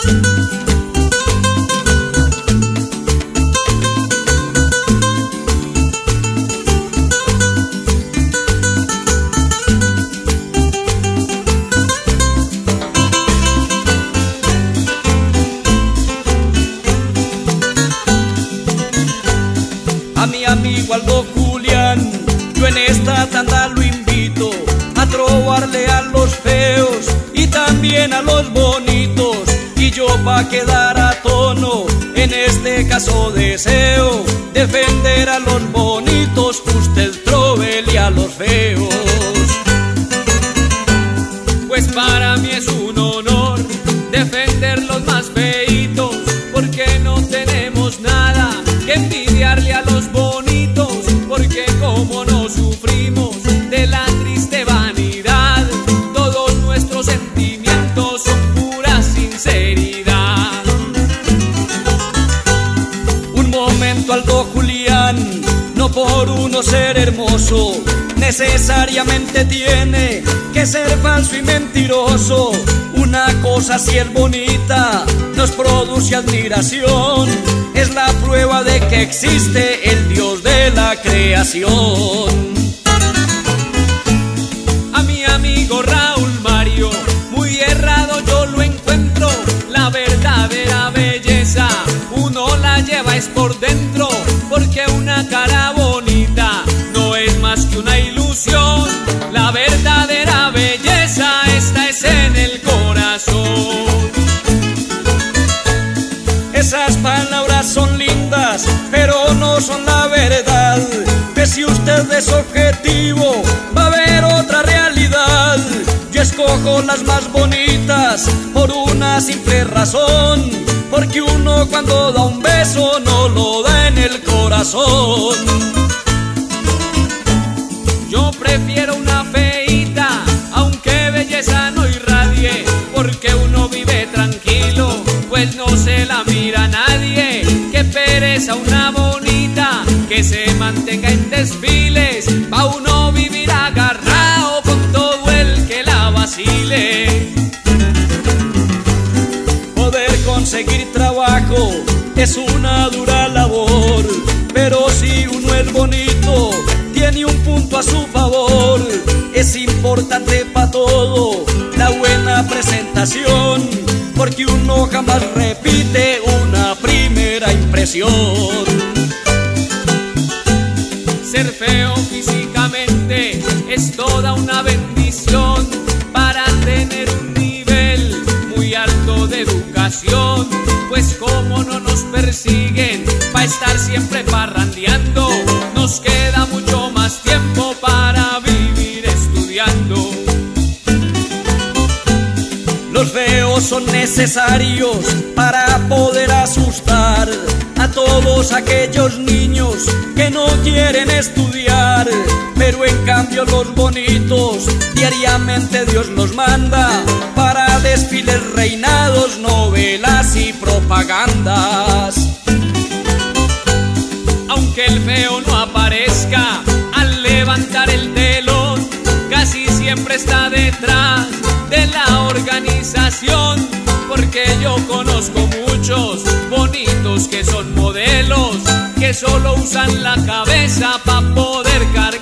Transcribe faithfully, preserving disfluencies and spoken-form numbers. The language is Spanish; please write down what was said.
A mi amigo Aldo Julián, yo en esta tanda lo invito a trobarle a los feos y también a los bonitos. Y yo pa' quedar a tono, en este caso deseo defender a los bonitos, usted tróvele a los feos. Pues para mí es un honor defender los más feitos, porque no tenemos nada que envidiarle a los bonitos, porque como no sufrimos de la triste vanidad, todos nuestros sentimientos son pura sinceridad. Un momento, Aldo Julián, no por uno ser hermoso necesariamente tiene que ser falso y mentiroso. Una cosa si es bonita nos produce admiración, es la prueba de que existe el Dios de la creación. A mi amigo Raúl Mario, muy errado yo lo encuentro, la verdadera belleza uno la lleva es por dentro, porque una cara bonita no es más que una ilusión, la verdadera belleza esta es en el corazón. Esas palabras son lindas, pero no son la verdad, que si usted es objetivo va a haber otra realidad. Yo escojo las más bonitas por una simple razón, porque uno cuando da un beso no lo da en el corazón. Yo prefiero una feíta, aunque belleza no irradie, porque uno vive tranquilo, pues no se la mira a nadie. Qué pereza una bonita que se mantenga en desfiles, pa' uno vivir agarrado con todo el que la vacile. Poder conseguir trabajo es una dura labor, pero si uno es bonito tiene un punto a su favor. Es importante pa' todo la buena presentación, porque uno jamás repite una primera impresión. Ser feo físicamente es toda una bendición para tener un nivel muy alto de educación, pues como no nos persiguen pa' estar siempre parrandeando, nos queda mucho más tiempo para vivir estudiando. Los feos son necesarios para poder asustar a todos aquellos niños que no quieren estudiar, pero en cambio los bonitos diariamente Dios los manda para desfiles, reinados, novelas y propagandas. Aunque el feo no aparezca al levantar el telón, casi siempre está detrás de la organización, porque yo conozco muchos bonitos que son modelos, que solo usan la cabeza para poder cargar